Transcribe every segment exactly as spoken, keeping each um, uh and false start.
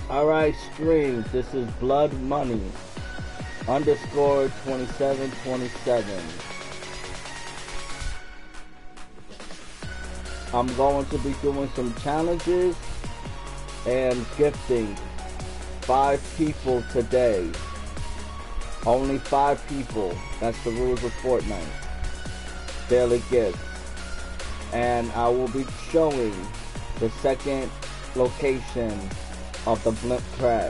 Alright, stream. This is Blood Money underscore twenty-seven twenty-seven. I'm going to be doing some challenges and gifting five people today. Only five people. That's the rules of Fortnite. Daily gifts. And I will be showing the second location of the blimp crash.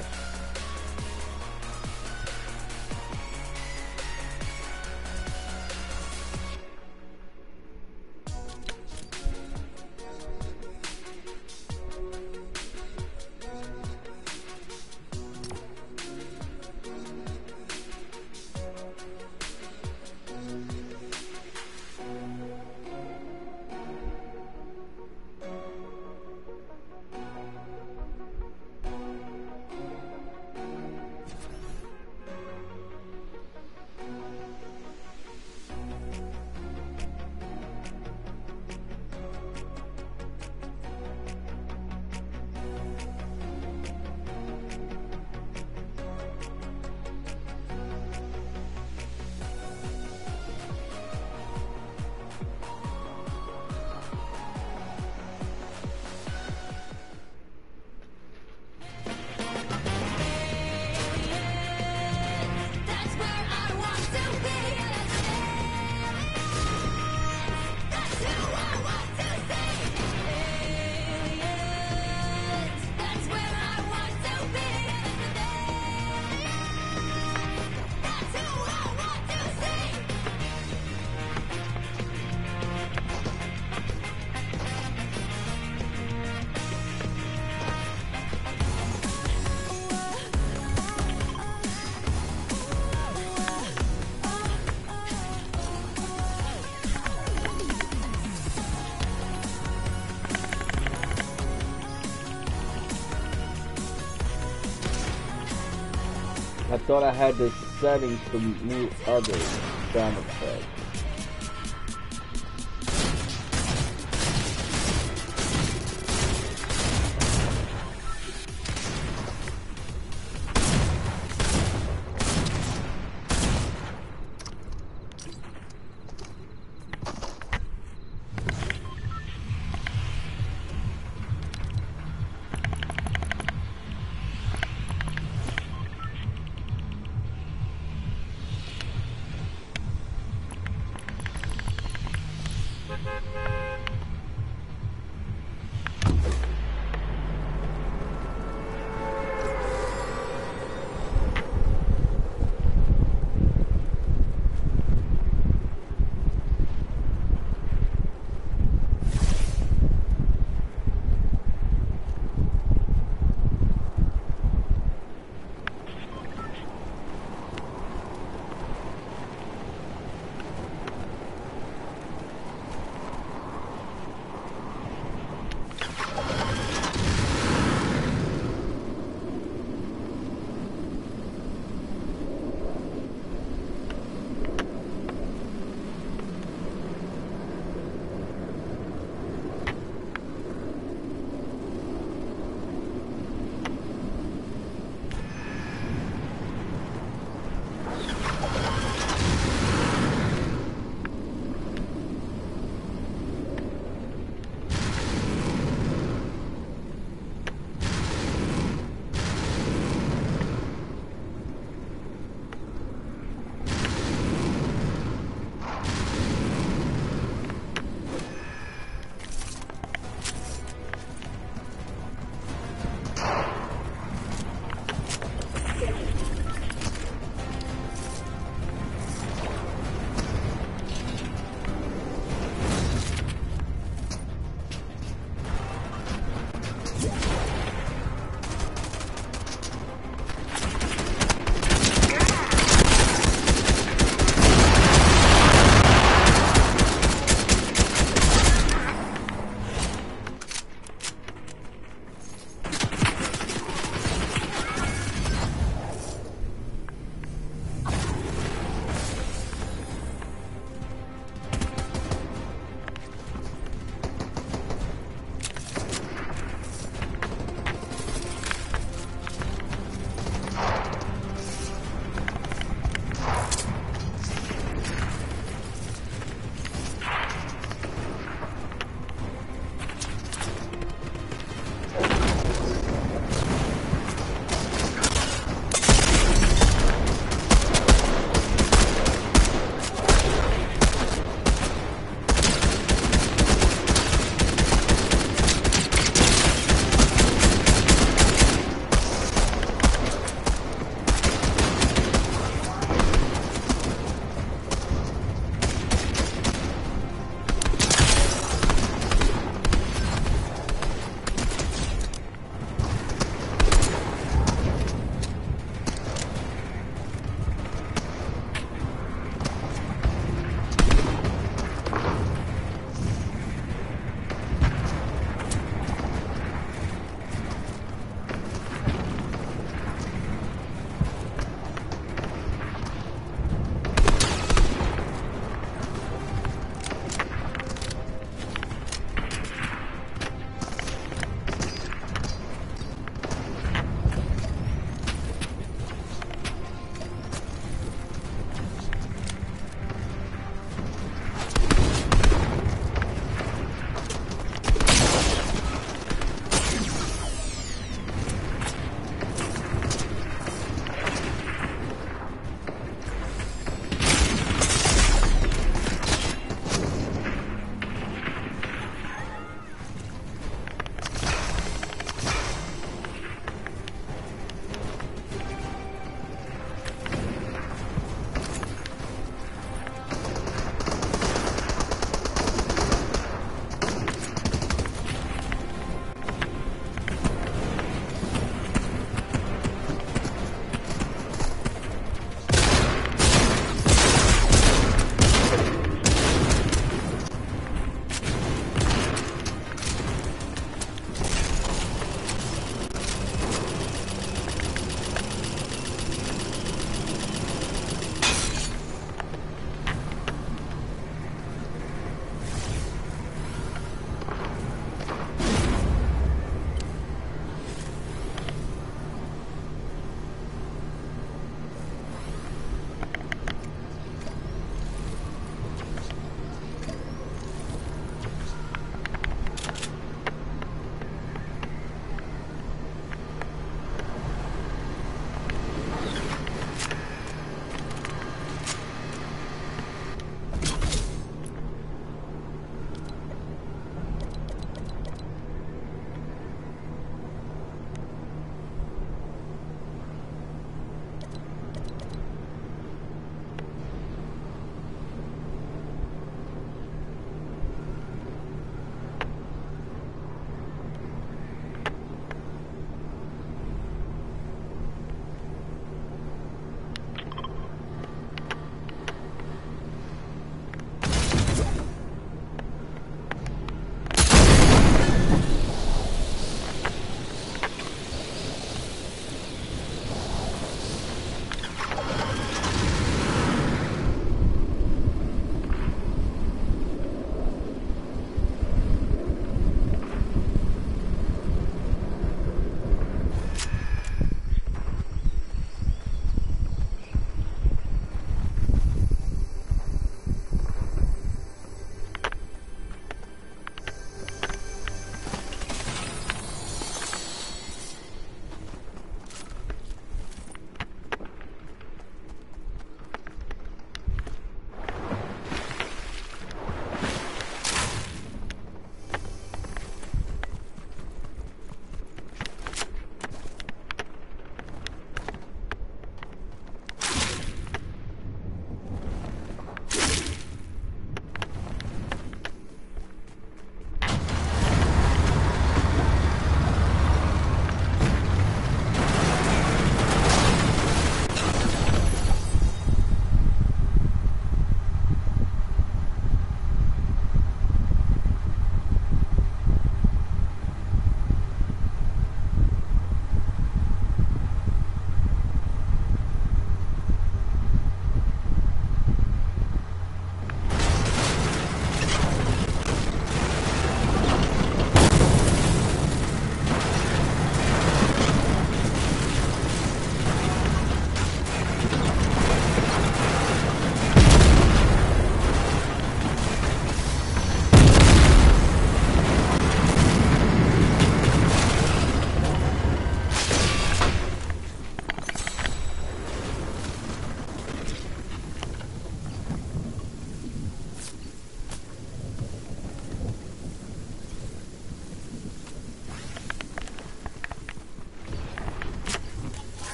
I thought I had the settings to mute other sound effects.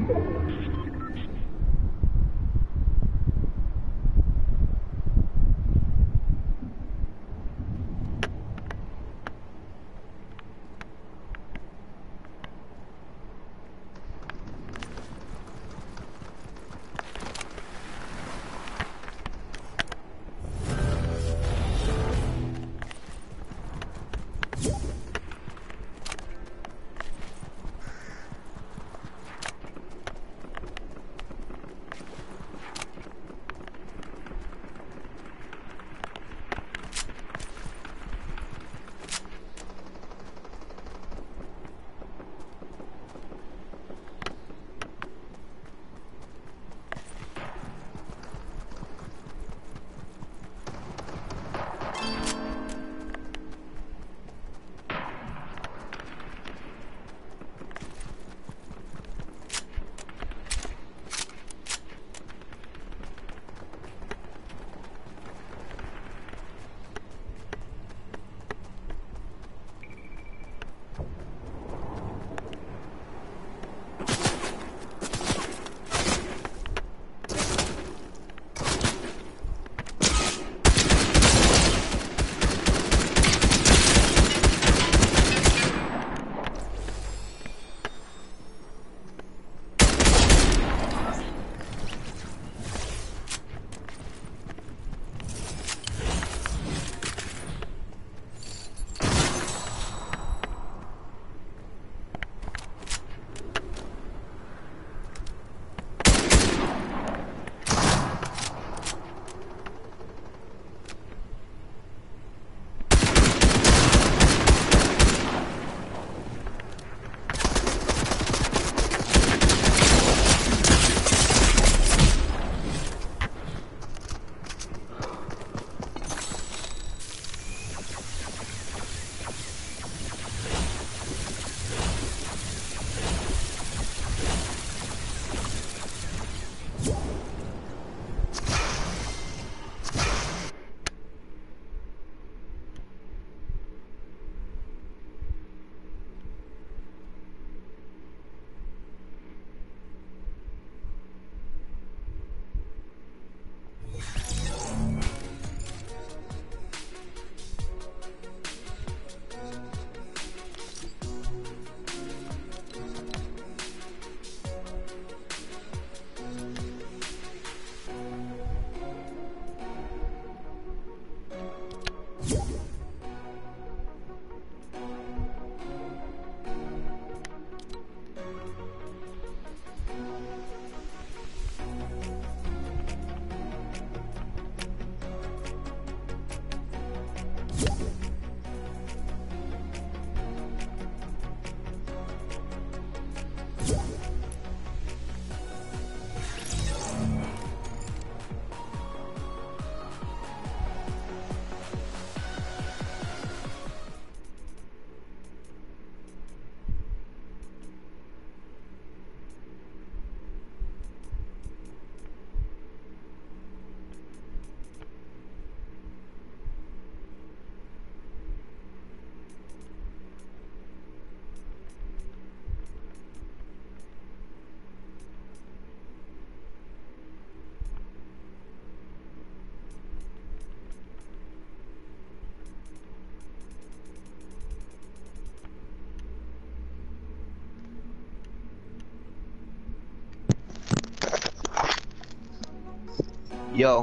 Yo.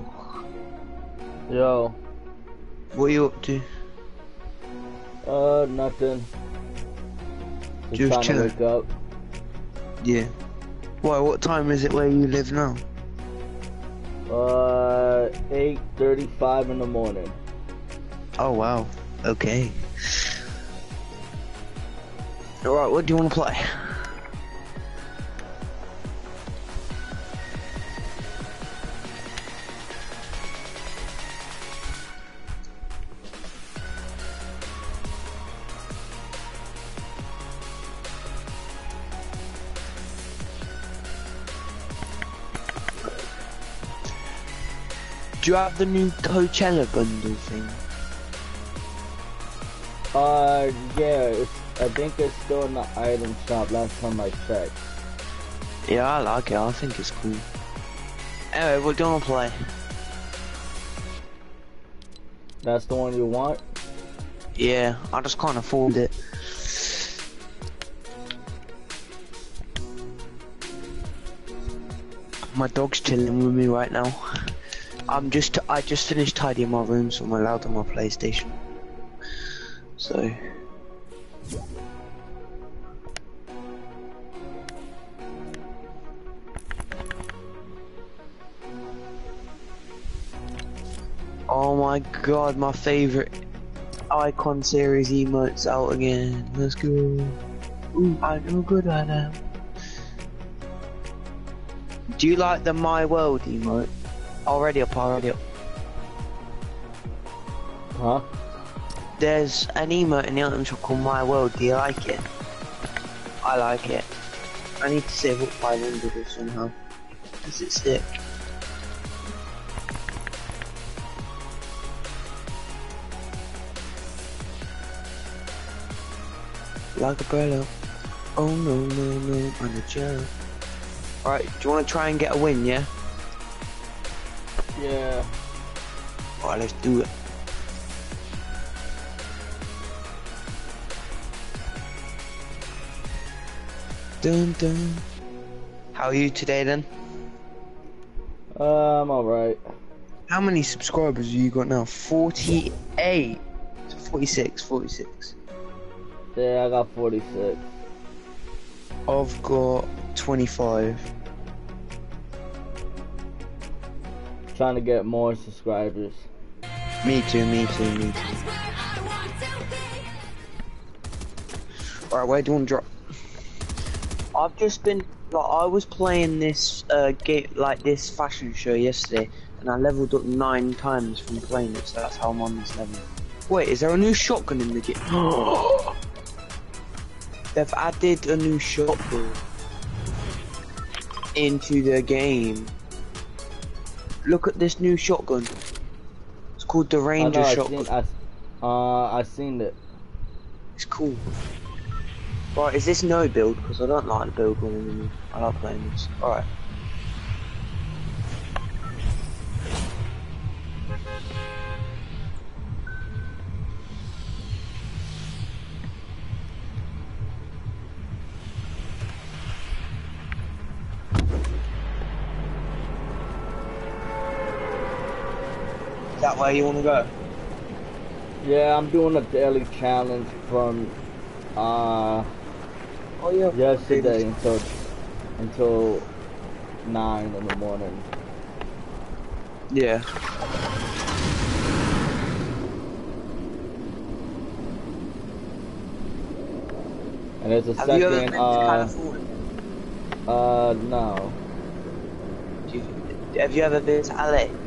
Yo. What are you up to? Uh, nothing. Just, Just trying chilling. to wake up. Yeah. Why, what time is it where you live now? Uh, eight thirty-five in the morning. Oh, wow. Okay. Alright, what do you want to play? Do you have the new Coachella bundle thing? Uh, yeah, it's, I think it's still in the item shop last time I checked. Yeah, I like it. I think it's cool. Anyway, what do you want to play? That's the one you want? Yeah, I just can't afford it. My dog's chilling with me right now. I'm just, I just finished tidying my room, so I'm allowed on my PlayStation. So. Oh my god, my favorite icon series emotes out again. Let's go. Ooh, I know good I am. Do you like the My World emote? Already up, already up. Huh? There's an emote in the item shop called My World. Do you like it? I like it. I need to save up five hundred or somehow. Does it stick? Like a umbrella. Oh no no no, I'm a jerk. Alright, do you want to try and get a win, yeah? Yeah. Alright, let's do it. Dun dun. How are you today then? Uh, I'm alright. How many subscribers have you got now? forty-eight. forty-six, forty-six. Yeah, I got forty-six. I've got twenty-five. Trying to get more subscribers. Me too, me too, me too. Alright, where do you want to drop? I've just been, like, I was playing this, uh, game, like, this fashion show yesterday, and I leveled up nine times from playing it, so that's how I'm on this level. Wait, is there a new shotgun in the game? They've added a new shotgun into the game. Look at this new shotgun. It's called the Ranger I know, I shotgun. seen, I, uh, I seen it. It's cool. Right, is this no build? Because I don't like the build one anymore. I like playing this. Alright. Is that where you want to go? Yeah, I'm doing a daily challenge from, uh, Oh yeah. yesterday until, until nine in the morning. Yeah. And there's a Have second, you ever been to uh, California? uh, no. Do you, have you ever been to L A?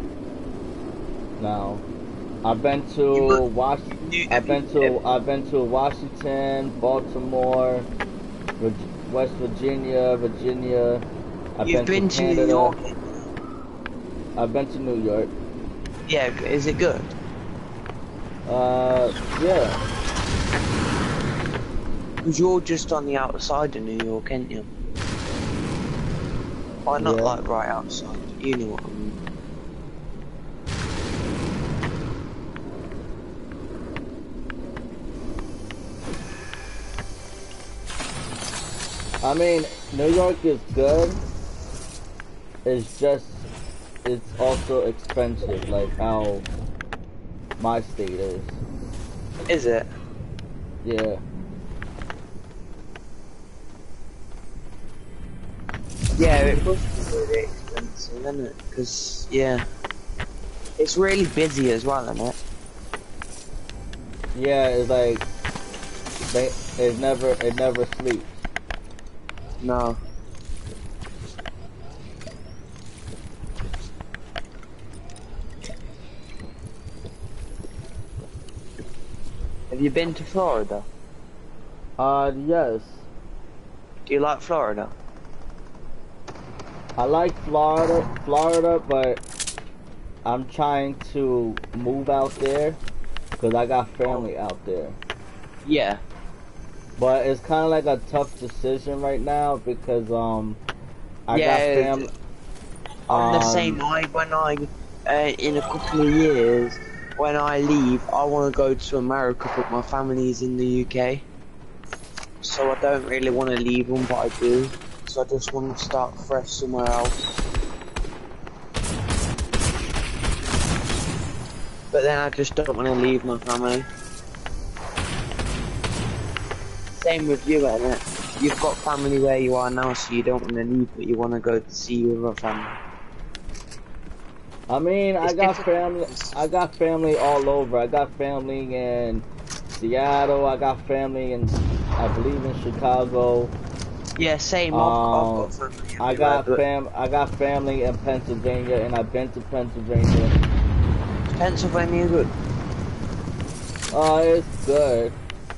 No. I've been to You- Washington. you- I've been to you- I've been to Washington, Baltimore, Vir- West Virginia, Virginia. I've You've been, been to to Canada. New York? I've been to New York. Yeah, is it good? Uh, yeah. Because you're just on the outside of New York, ain't you? Why not Yeah. like right outside? You know what I mean. I mean, New York is good. It's just, it's also expensive, like how my state is. Is it? Yeah. Yeah, it must be really expensive, isn't it? Because, yeah. It's really busy as well, isn't it? Yeah, it's like, they, it never, it never sleeps. No. Have you been to Florida? Uh, yes. Do you like Florida? I like Florida, Florida, but I'm trying to move out there because I got family out there. Yeah. But it's kind of like a tough decision right now because um I got Yeah, fam. I'm the same. Um, I when I uh, in a couple of years, when I leave, I want to go to America, but my family's in the U K, so I don't really want to leave them, but I do. So I just want to start fresh somewhere else. But then I just don't want to leave my family. Same with you, innit? You've got family where you are now, so you don't want to leave, but you want to go to see your other family. I mean, I It's got difficult. family. I got family all over. I got family in Seattle. I got family in, I believe, in Chicago. Yeah, same. I've I've Um, got family I everywhere, got but fam. I got family in Pennsylvania, and I've been to Pennsylvania. Pennsylvania good. Uh, it's good.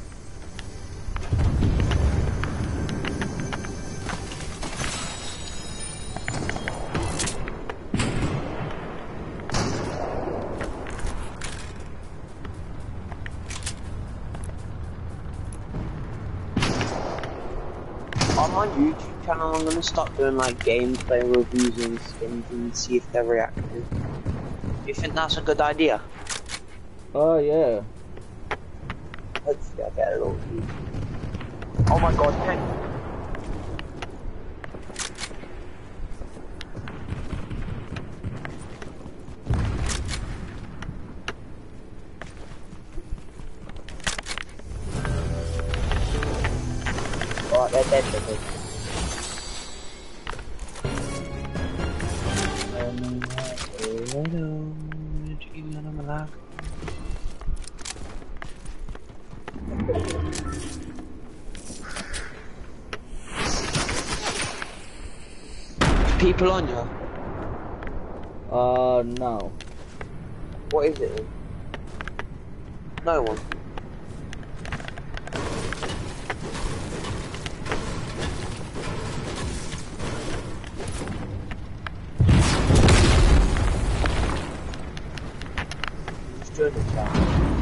On my YouTube channel, I'm gonna start doing like gameplay reviews and skins and see if they're reactive. Do you think that's a good idea? Oh yeah. Hopefully, I get a little view. Oh my god, tank! Alright, they're dead, they're dead. People on you? Uh, no. What is it then? No one. Just doing it, chat.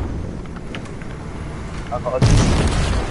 I've got a...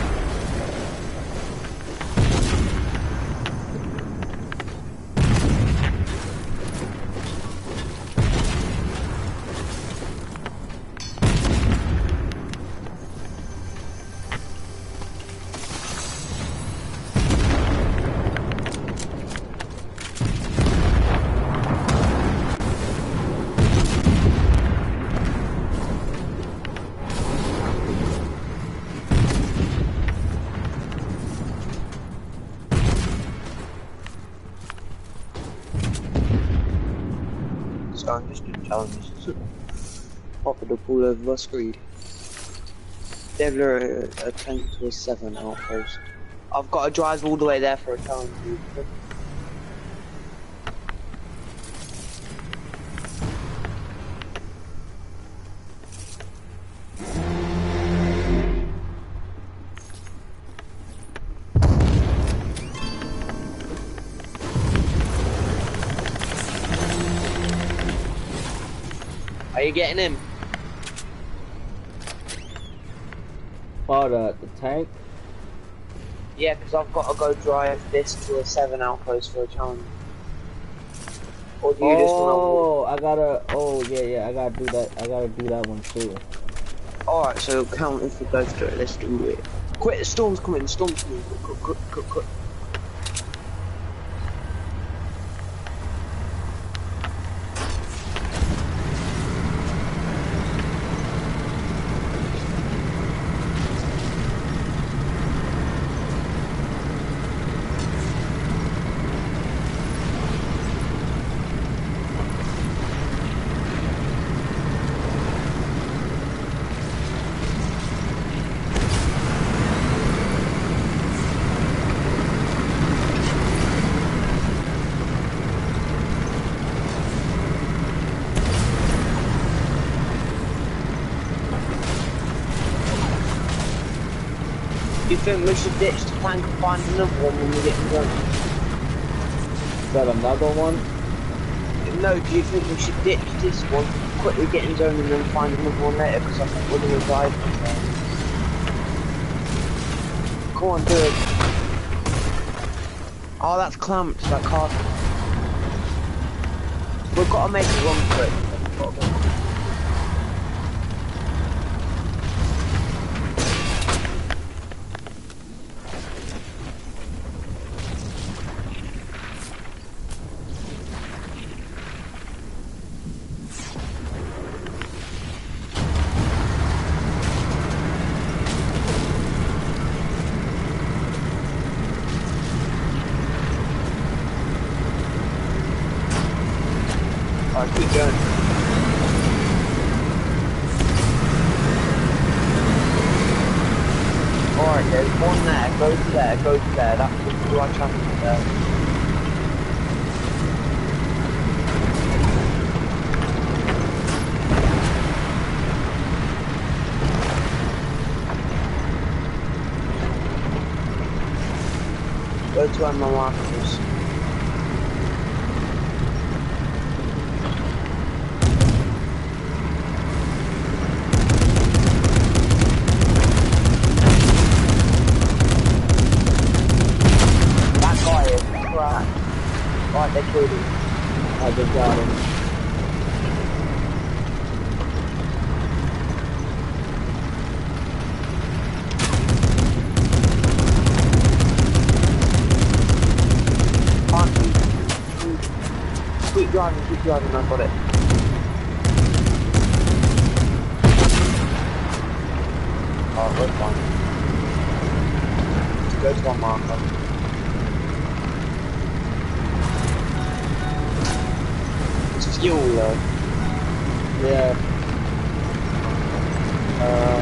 So I'm just doing challenges. Pop it up all over my screen. Deviler a, a tank to a seven outpost. I've got to drive all the way there for a challenge. Dude. Are you getting him? Oh, the the tank. Yeah, because I've got to go drive this to a seven outpost for a challenge. Or do you Oh, just want I gotta. Oh yeah, yeah. I gotta do that. I gotta do that one too. to... Alright, so count if we both do it. Let's do it. Quick, the storm's coming, the storm's coming. Quick, quick, quick, quick. Do you think we should ditch the tank and find another one when we get in zone? Is that another one? No, do you think we should ditch this one, quickly get in zone and then find another one later? Because I think we're going to die from there. Come on, do it. Oh, that's clamped. That car. We've got to make a run for it. Alright, keep going. Alright, there's one there. Go to there, go to there. That's the right traffic there. Go to where my marker is. Right, they killed him. I just got him. Can't keep, keep driving, keep driving, I got it. Oh, we're fine. Go to one marker. Fuel though. Yeah. Uh.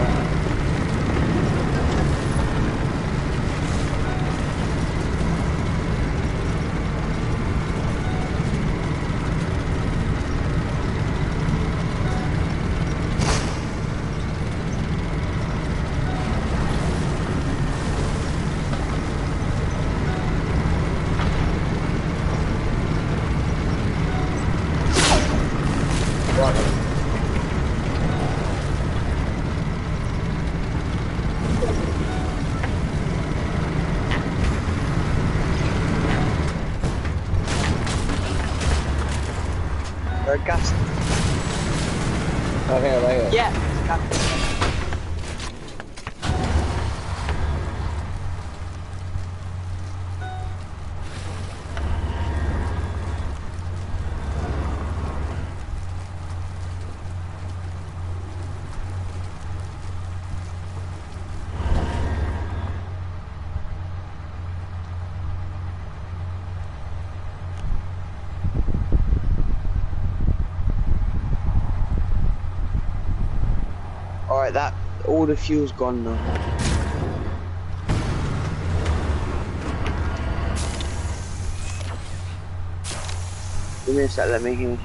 Or gas. Oh, here, right here. Yeah. Gas. Alright, that all the fuel's gone now. Give me a sec, let me hear.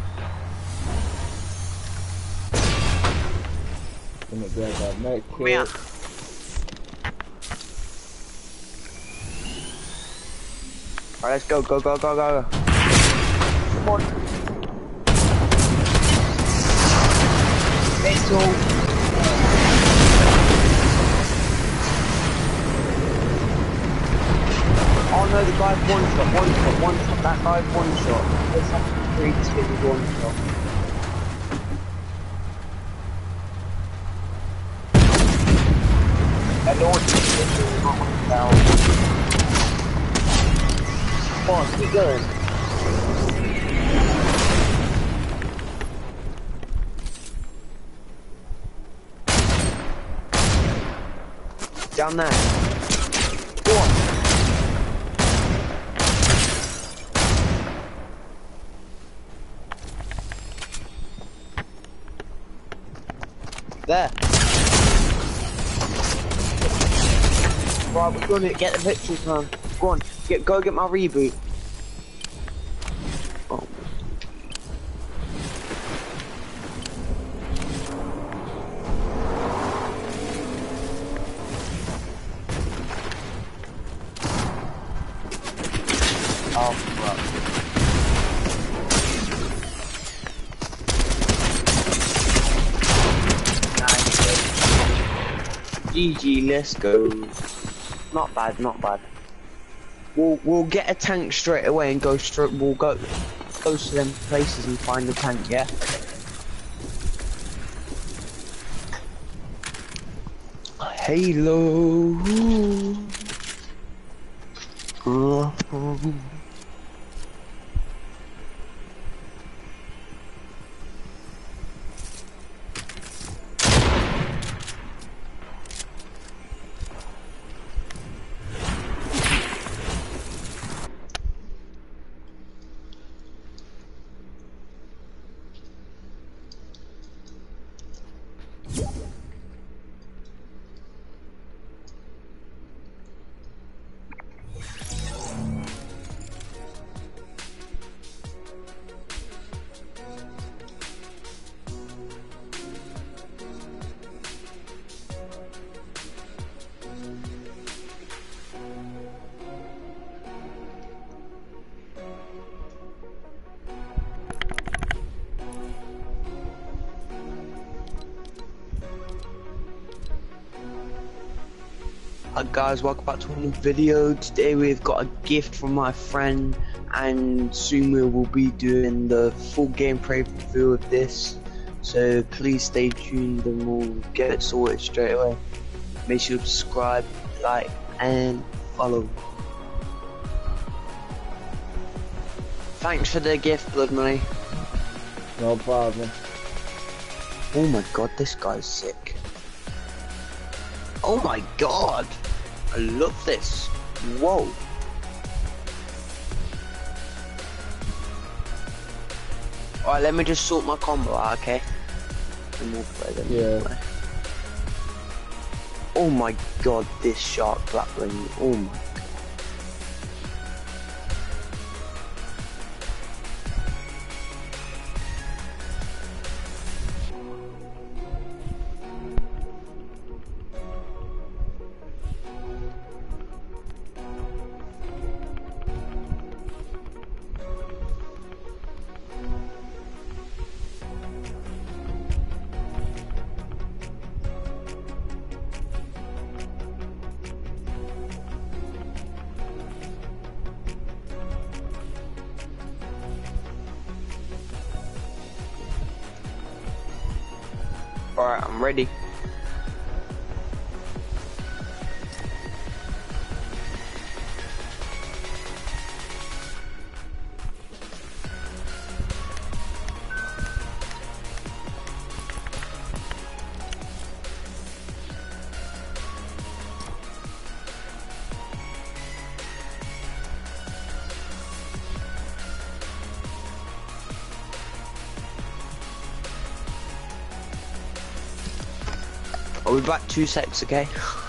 Let me grab that med Come here. kit. Alright, let's go, go, go, go, go. Come on. Pistol. Oh no, the guy's one shot, one shot, one shot. That guy's one shot. There's something three to hit with one shot. I don't want to get not down. Come on, keep going. Down there. Go on. There. Right, we're gonna get the victory plan. Go on, get go get my reboot. Oh. Oh, crap. Nice. G G, let's go. Not bad, not bad. We'll we'll get a tank straight away and go straight. We'll go go to them places and find the tank. Yeah. Halo. Hi guys, welcome back to a new video. Today we've got a gift from my friend, and soon we will be doing the full gameplay review of this. So please stay tuned and we'll get it sorted straight away. Make sure to subscribe, like and follow. Thanks for the gift, Blood Money. No problem. Oh my god, this guy's sick. Oh my god! I love this. Whoa. Alright, let me just sort my combo out, okay? And we'll play them. Yeah. Play. Oh my god, this shark blackling. Oh my god. Alright, I'm ready. I'll be back two secs, okay?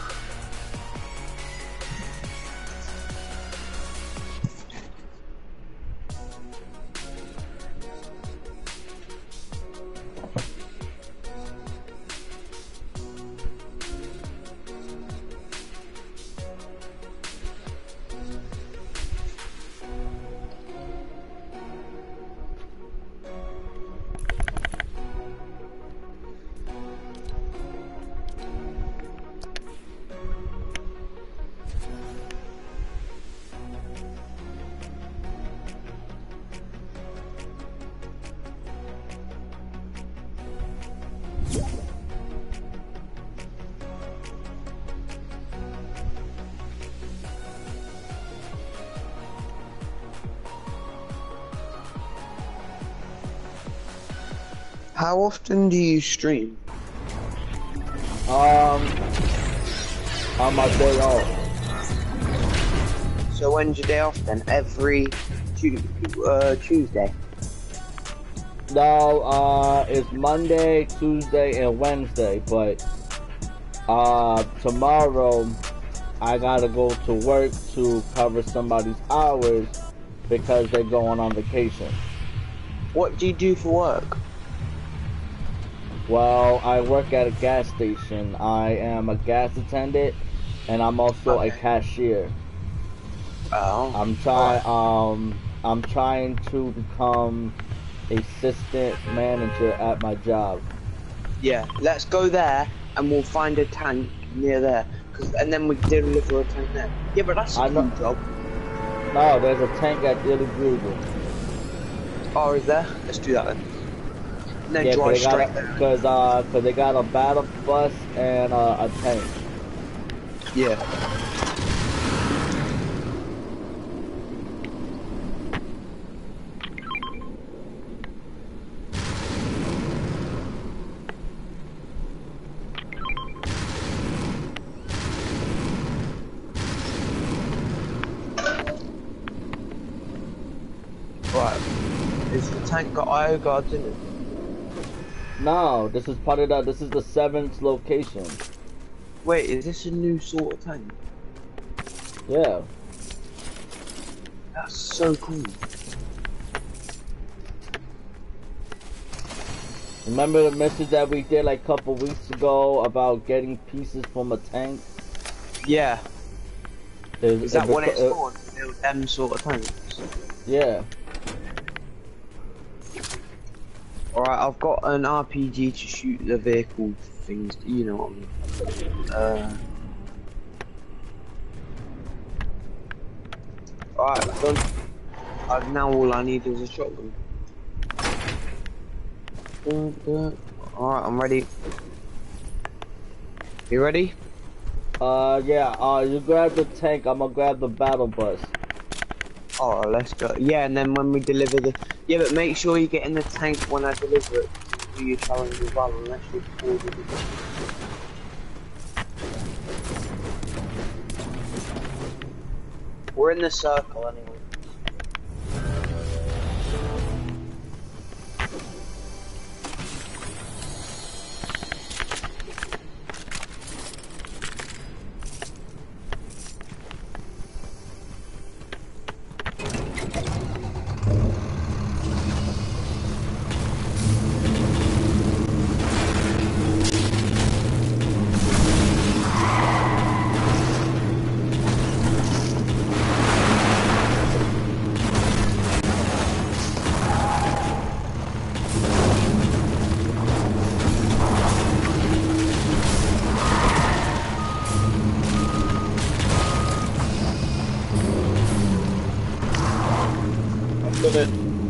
How often do you stream? Um, on my day off. So when's your day off then? Every tu uh, Tuesday? No, uh, it's Monday, Tuesday, and Wednesday, but uh, tomorrow I gotta go to work to cover somebody's hours because they're going on vacation. What do you do for work? Well, I work at a gas station. I am a gas attendant, and I'm also Okay. a cashier. Oh. I'm trying. Um, I'm trying to become assistant manager at my job. Yeah, let's go there and we'll find a tank near there. Cause, and then we deliver a tank there. Yeah, but that's a I know- cool job. No, there's a tank at Dilly Google. Oh, is there? Let's do that then. And then Yeah, cause drive they got straight a, there. cause uh, cause they got a battle bus and uh, a tank. Yeah. Right. Is the tank got I O guards in it? No, this is part of the. This is the seventh location. Wait, is this a new sort of tank? Yeah. That's so cool. Remember the message that we did like a couple weeks ago about getting pieces from a tank? Yeah. There's, Is that it, what it's it, for? To build them sort of tanks? yeah. Alright, I've got an R P G to shoot the vehicle things, you know what I mean. Uh, Alright, done. Uh, now all I need is a shotgun. Alright, I'm ready. You ready? Uh, yeah, uh, you grab the tank, I'm gonna grab the battle bus. Oh, let's go. Yeah, and then when we deliver the... Yeah, but make sure you get in the tank when I deliver it. Do your challenge as well, unless you've ordered it. We're in the circle anyway. It.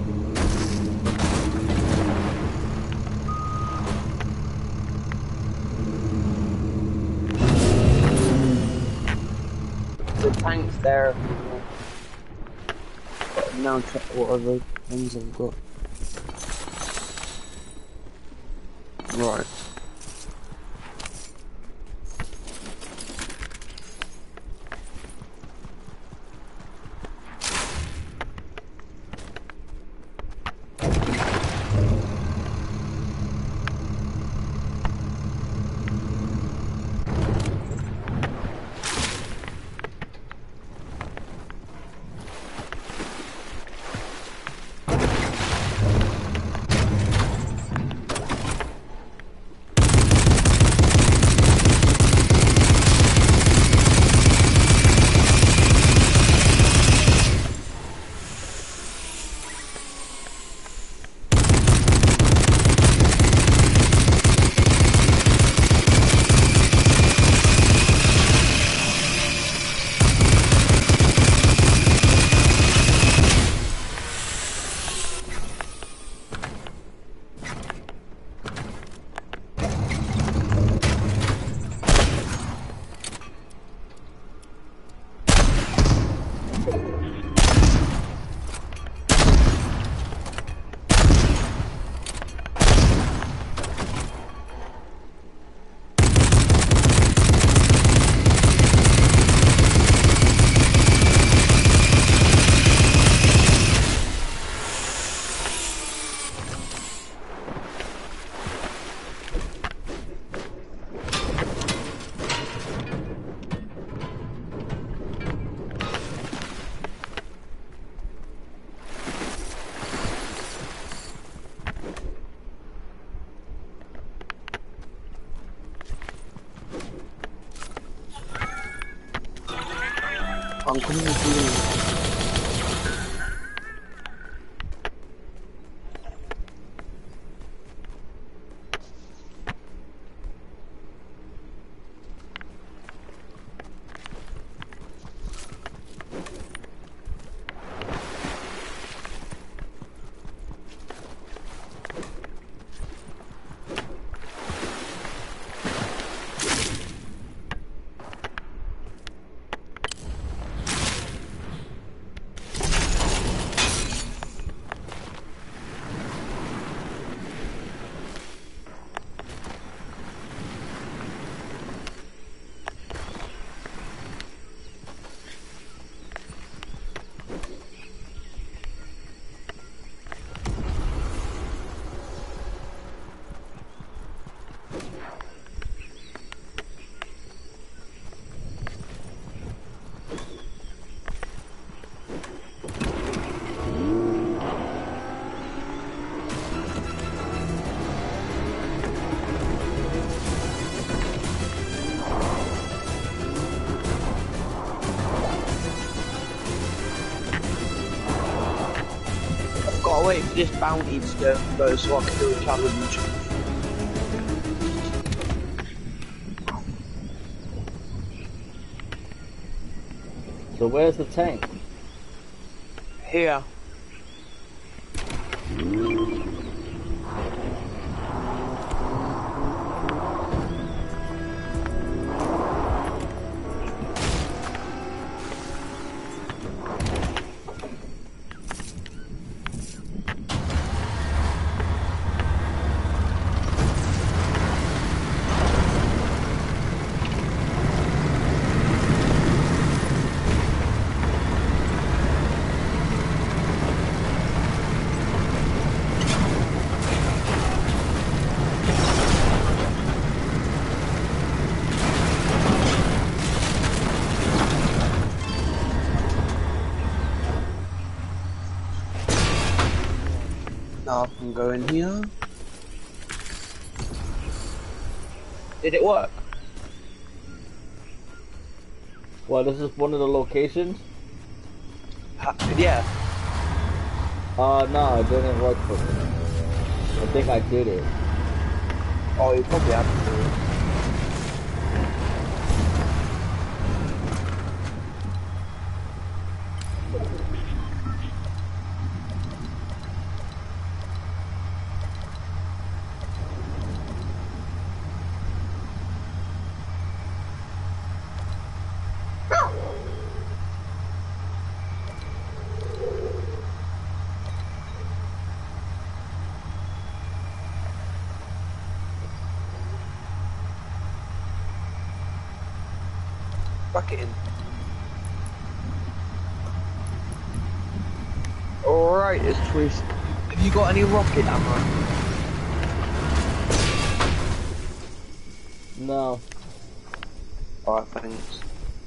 The tank's there. But now check what other things I've got. Right. I'm coming to you. Gotta wait for this bounty to go so I can do a challenge. So where's the tank? Here. Now I can go in here. Did it work? Well, this is one of the locations? Ha yeah. Uh, no, it didn't work for me. I think I did it. Oh, you probably have to do it. Back it in. Alright, it's twist. Have you got any rocket ammo? No. Alright, thanks.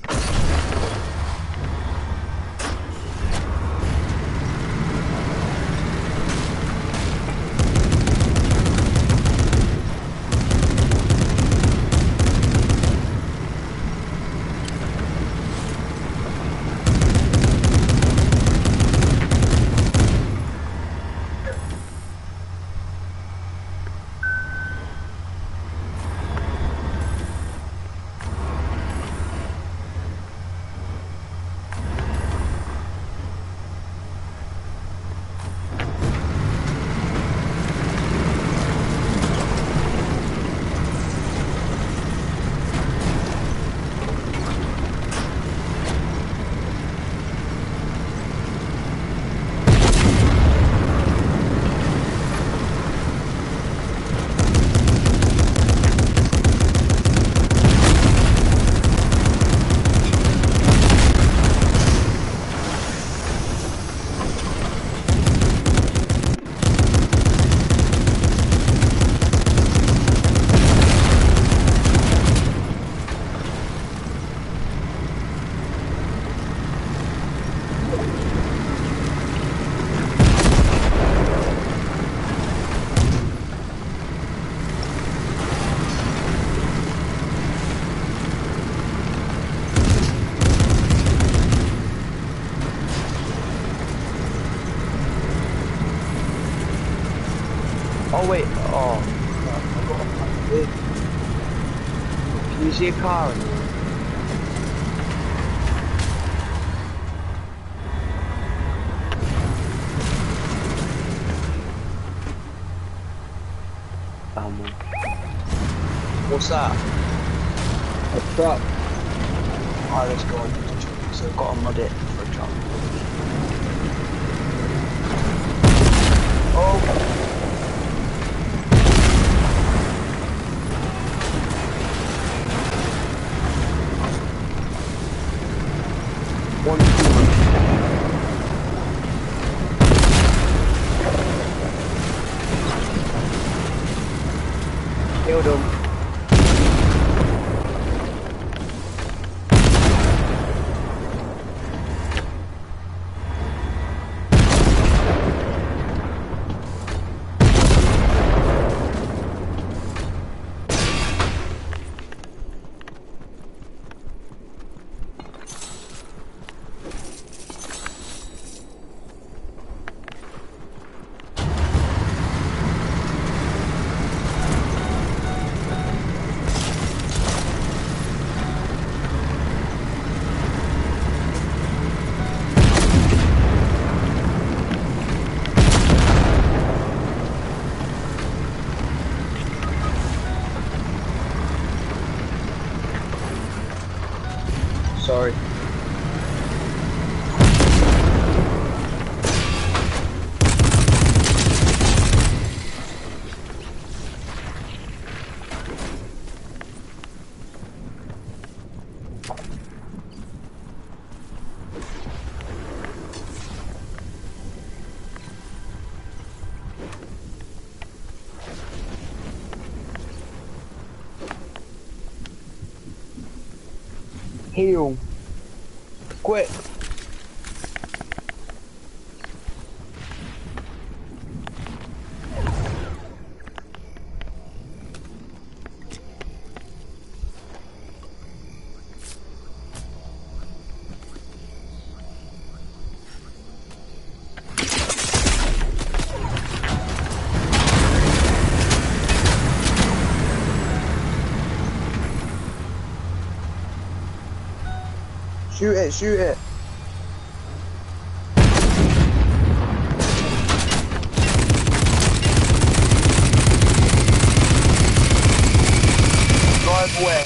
Oh wait, oh, I got a fucking big. Can you see a car? Um, what's that? A truck. Alright, let's go on to the truck. So I've got to mod it for a truck. Oh! One, two, killed him. Heal. Quick. Shoot it, shoot it. Drive away.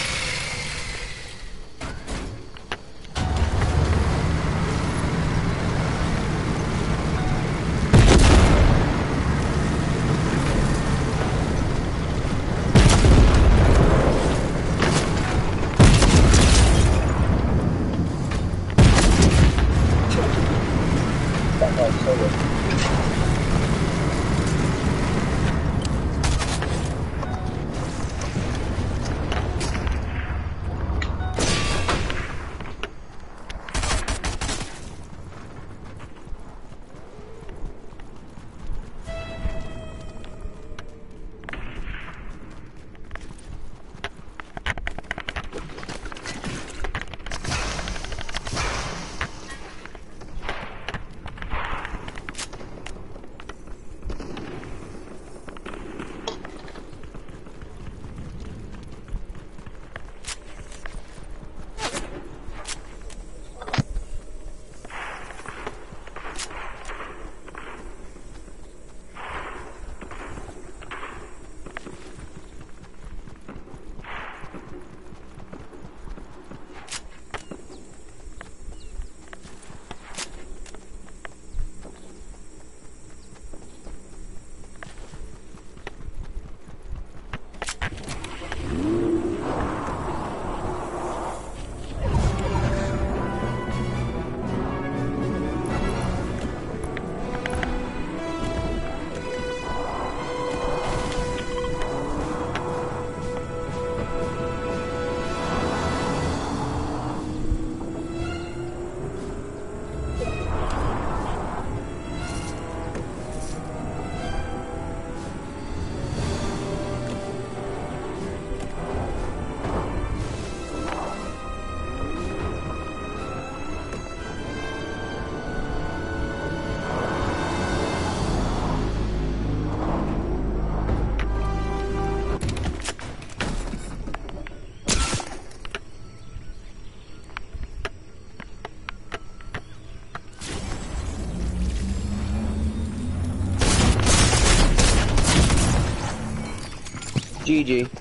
G G.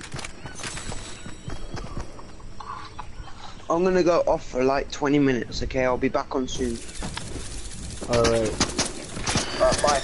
I'm gonna go off for like twenty minutes, okay? I'll be back on soon. Alright. Alright, bye.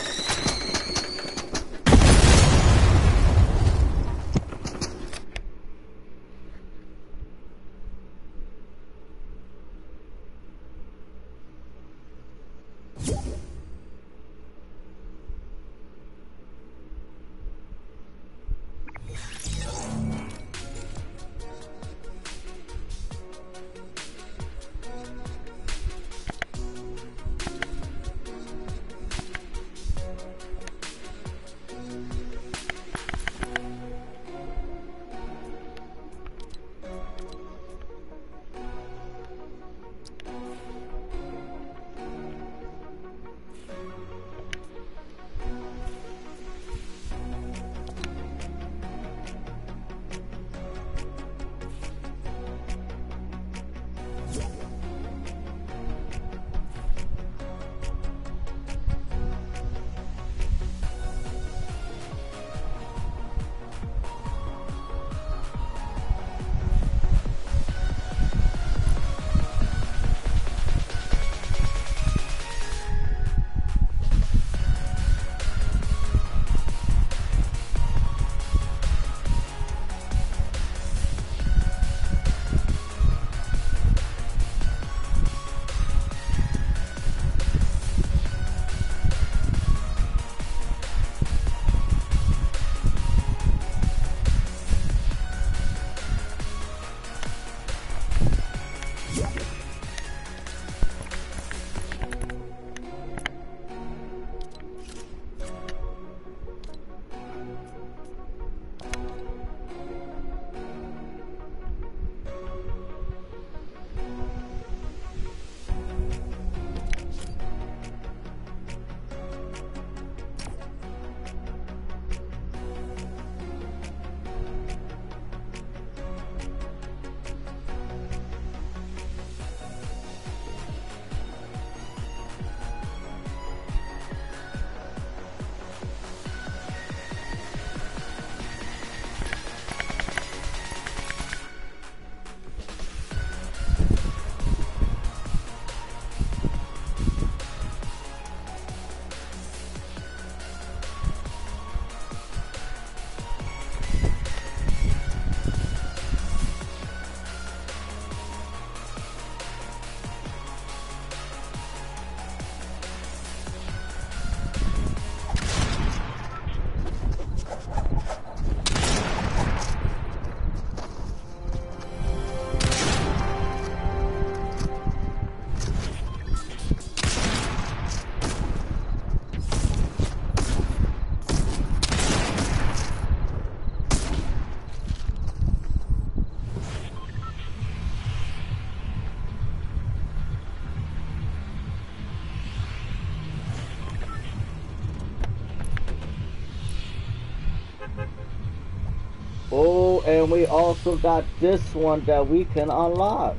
Oh, and we also got this one that we can unlock.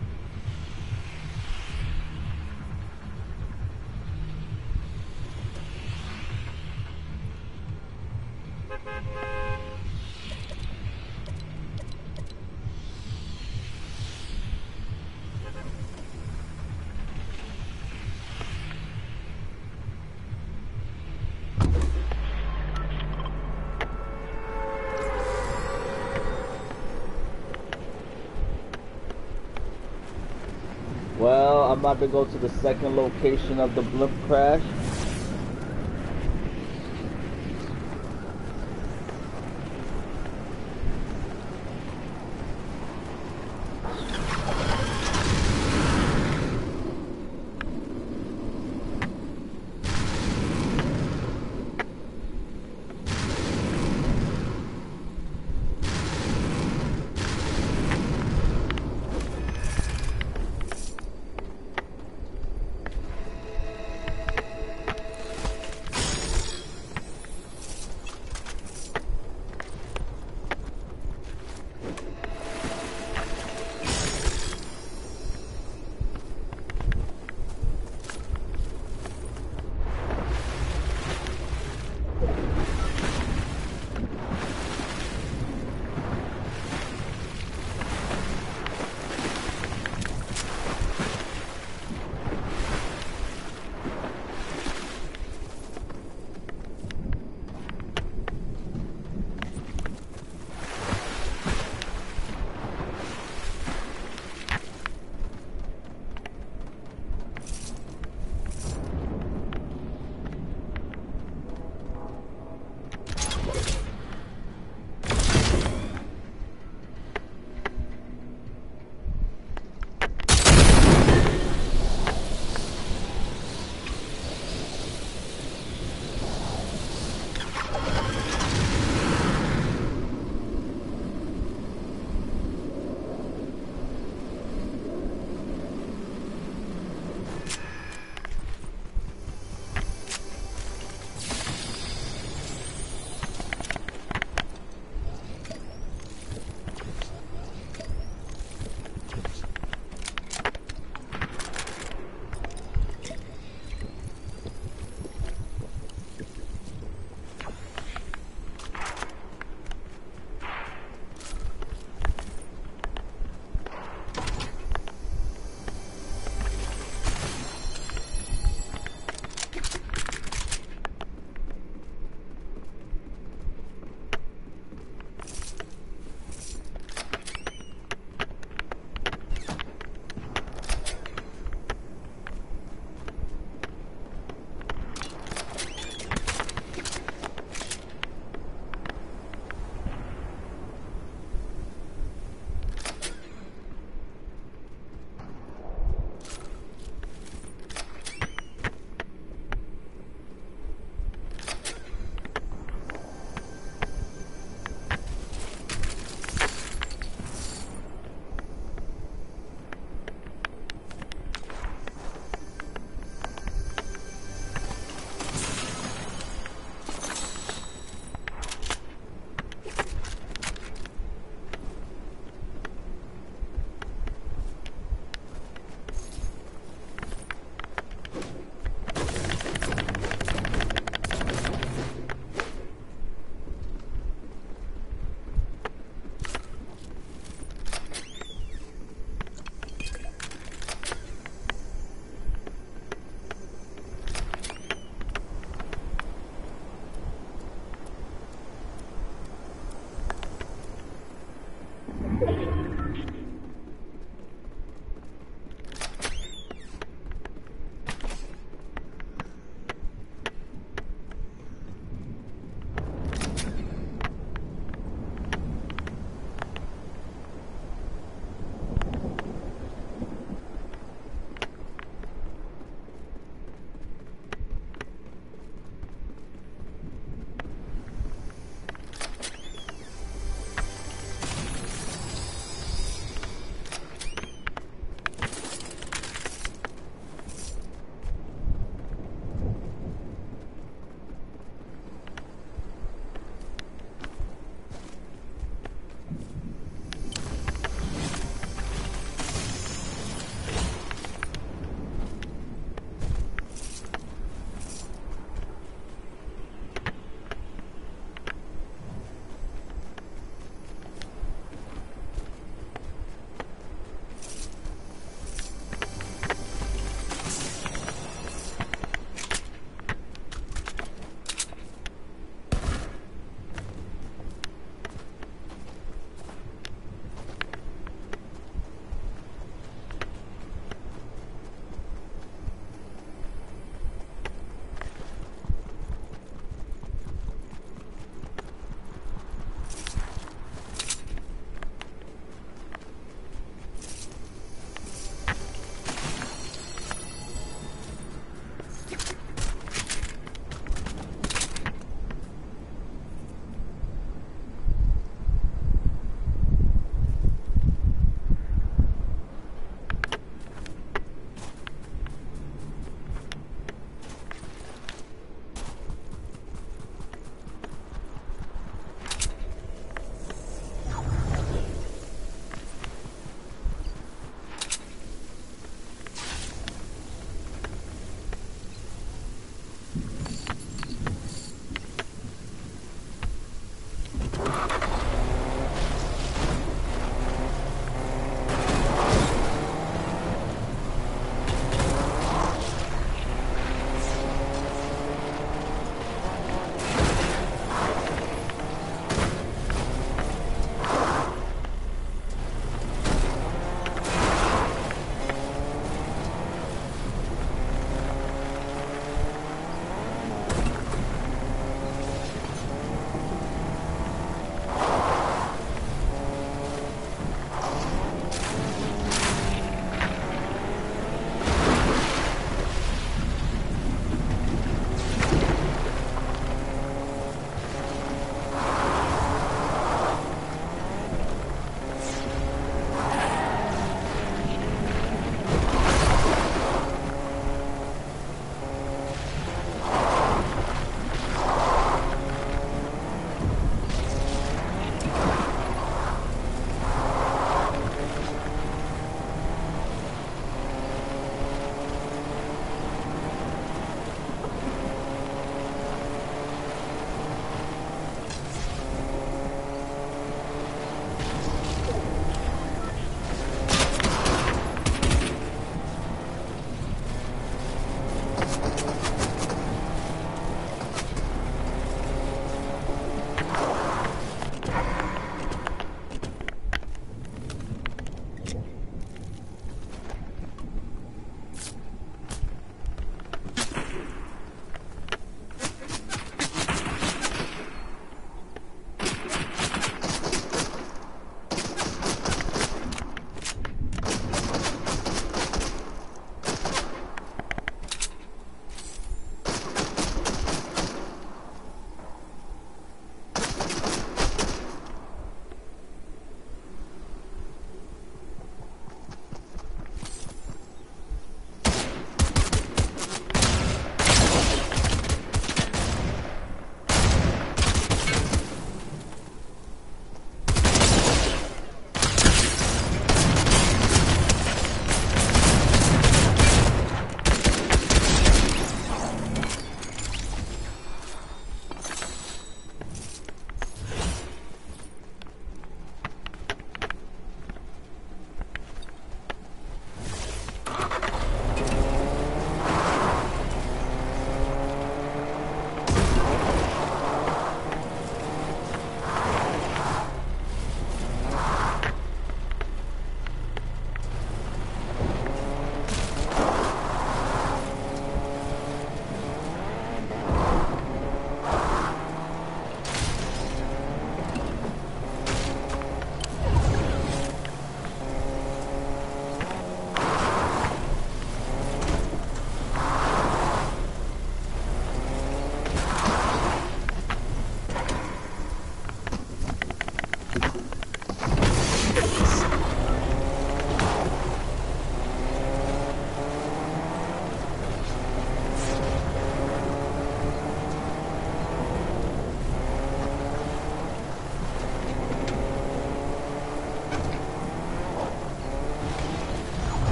Well, I'm about to go to the second location of the blimp crash.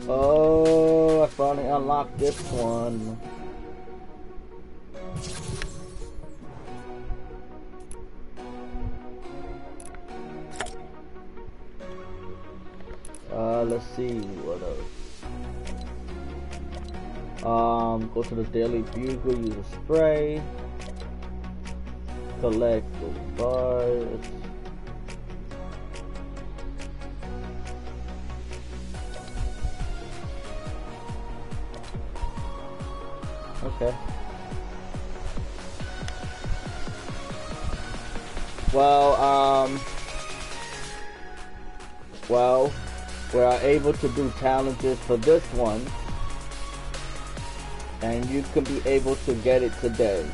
Oh, I finally unlocked this one. Uh, let's see what else. Um, go to the Daily Bugle, use a spray, collect the bars. Okay. Well, um, well, we are able to do challenges for this one, and you can be able to get it today.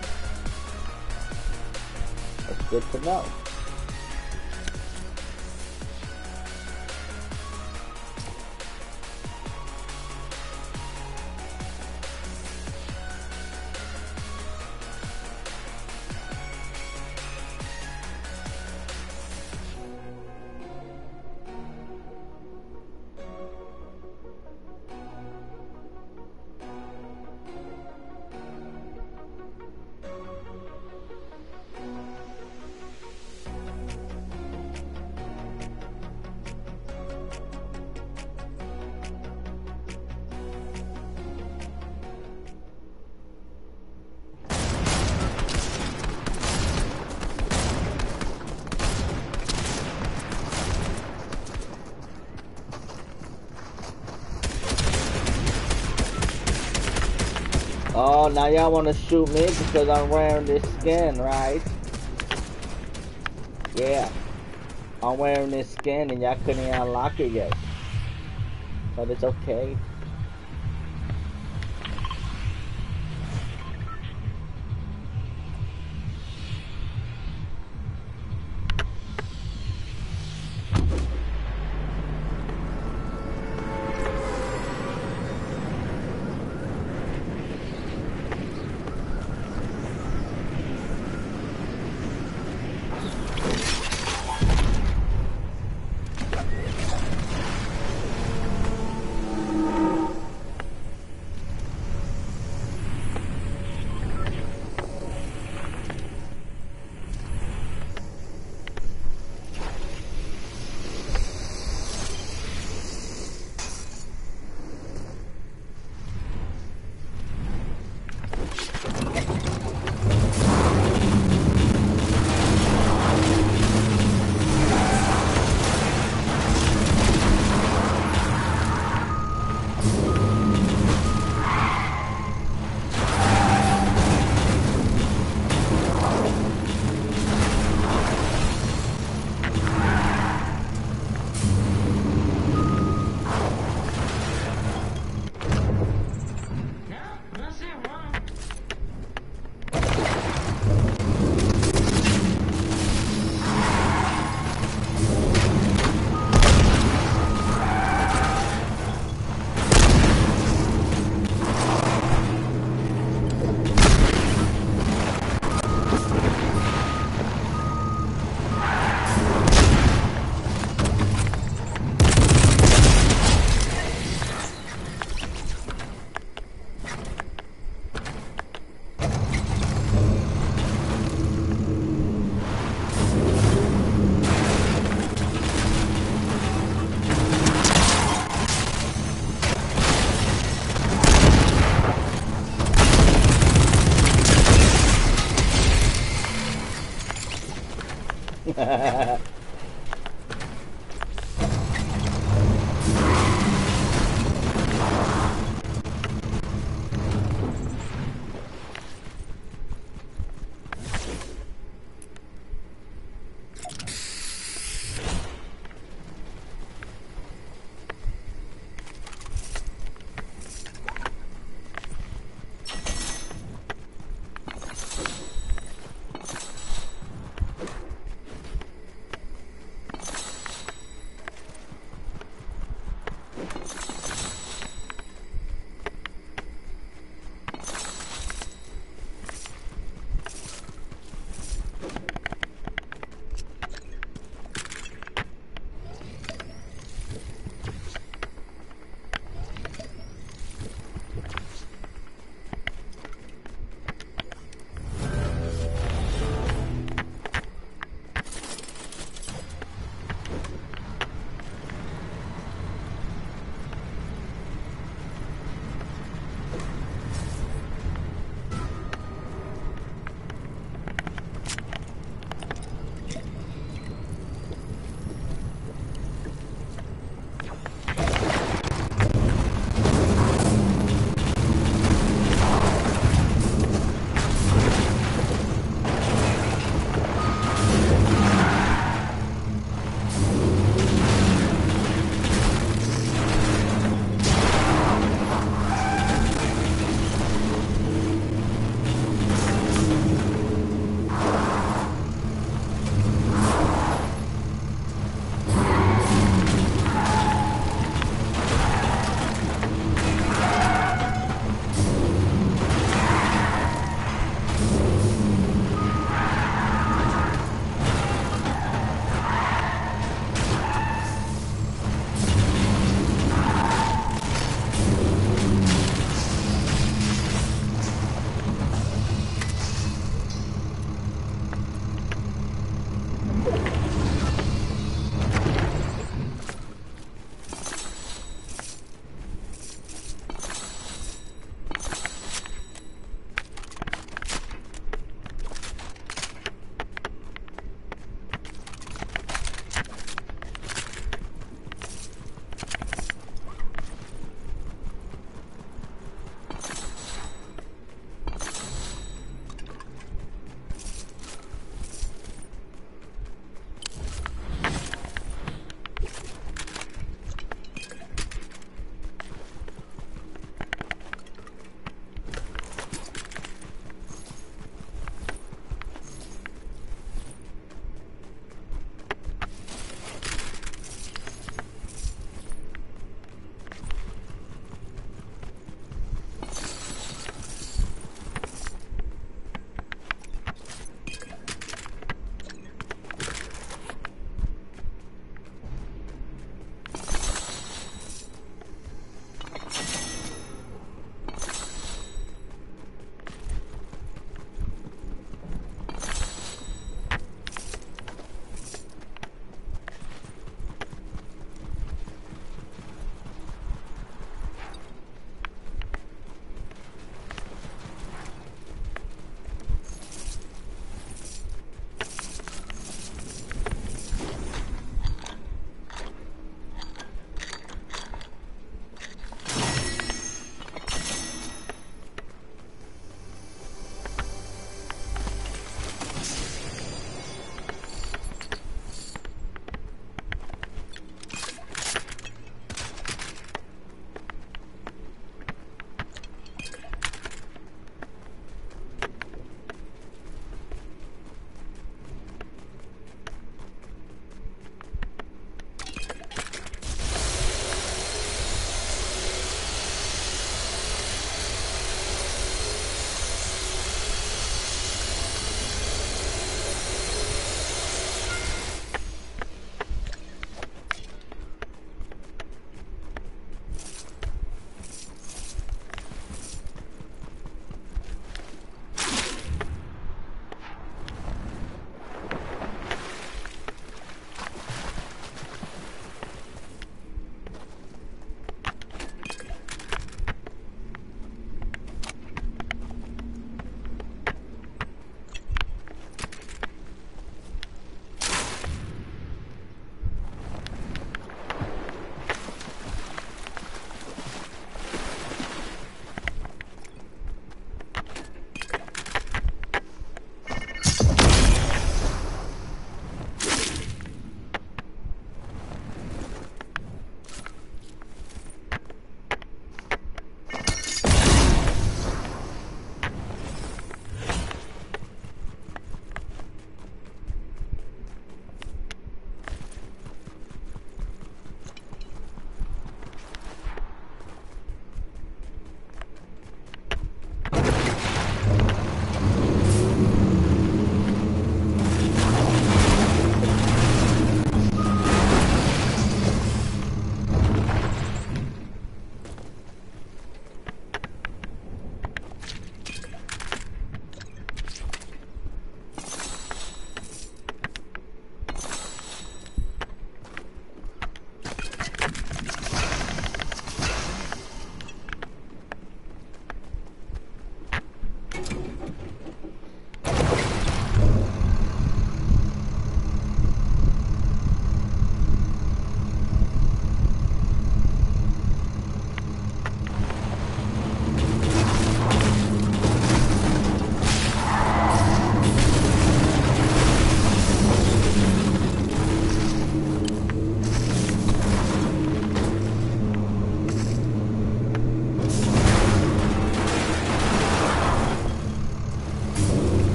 That's good to know. Oh, now y'all want to shoot me because I'm wearing this skin, right? Yeah. I'm wearing this skin and y'all couldn't even unlock it yet. But it's okay.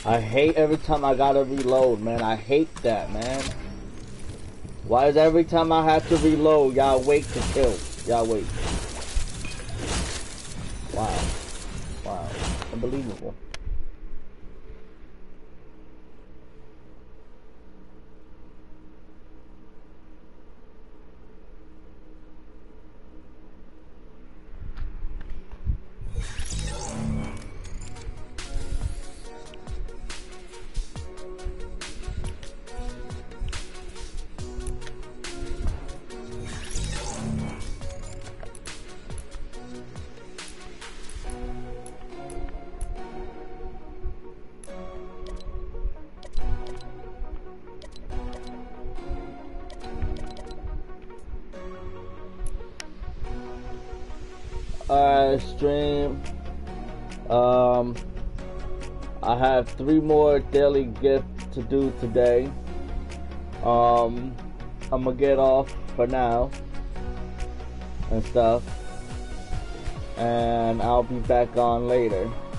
I hate every time I gotta reload, man. I hate that, man. Why is every time I have to reload, y'all wait to kill? Y'all wait. Wow. Wow. Unbelievable. Alright, stream. Um, I have three more daily gifts to do today. Um, I'm gonna get off for now and stuff, and I'll be back on later.